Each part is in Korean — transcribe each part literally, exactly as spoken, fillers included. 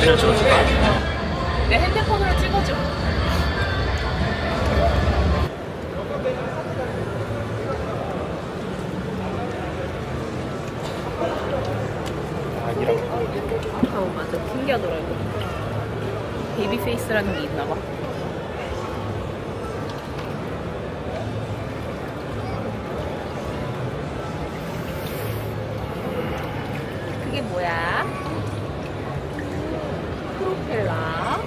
사진을 찍어줄까? 내 핸드폰으로 찍어줘. 어 맞아, 신기하더라고. 베이비 페이스라는 게 있나봐. 그게 뭐야? 프로펠러.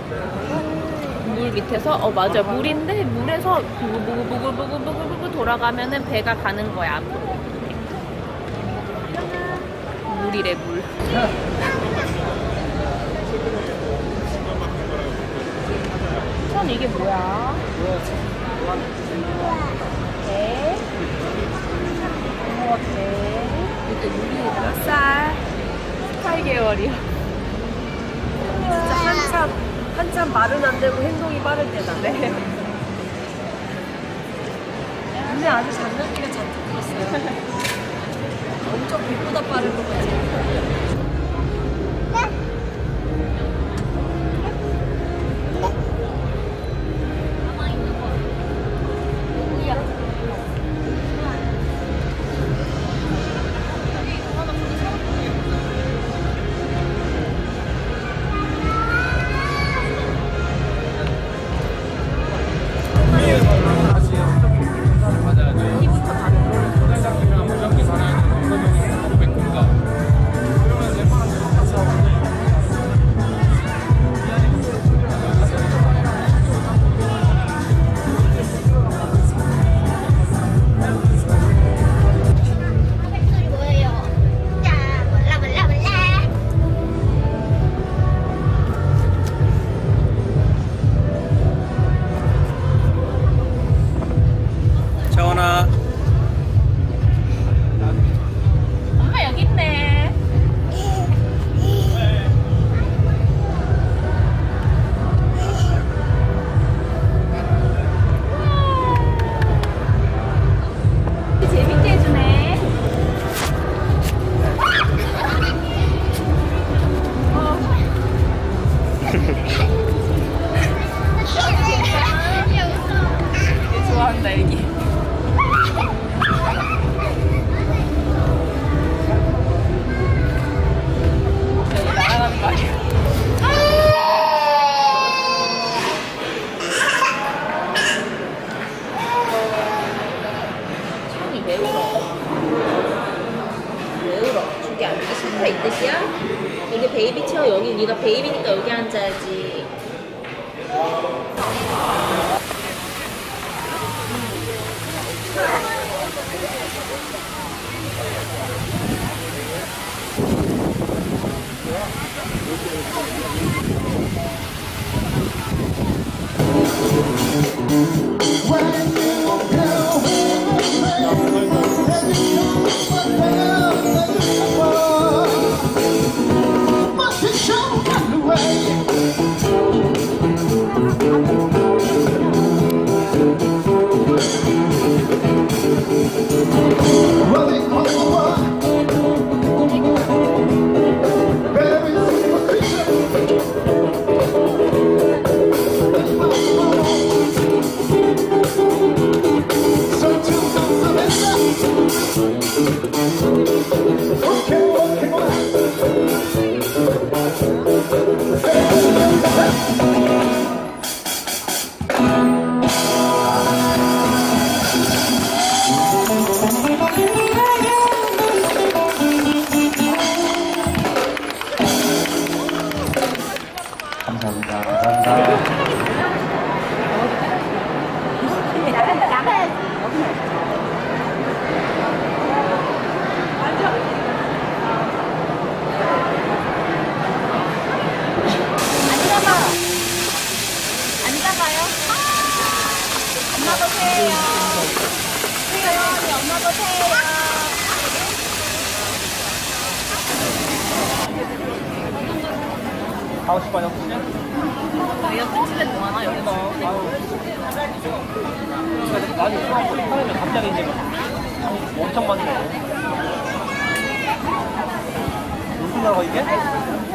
물 밑에서, 어 맞아, 물인데 물에서 부글부글부글부글부글 돌아가면은 배가 가는 거야 앞으로. 물이래, 물. 전 이게 뭐야? 배. 붕어 배. 이게 물이 몇 살? 십팔 개월이야. 진짜 한참 한참 말은 안 되고 행동이 빠를 때다. 네. 근데 아주 장난기가 잔뜩 들었어요. 엄청 배보다 빠른 것 같지? 좋아한다, 애기. 여기 날아가는 거 아니야? 손이 왜 울어? 왜 울어? 저기 앉기 싫다 이 뜻이야? 이게 베이비 체어, 여기 네가 베이비니까 여기 앉아야지. 감사합니다. 감사합니다. 엄마도 새해요. 새해요. 엄마도 새해요. 하고 싶어요? 여튼 집에 뭐 하나 여기 넣어. 많이 수학하면 갑자기 이제 엄청 많이 넣어. 무슨 나라 이게?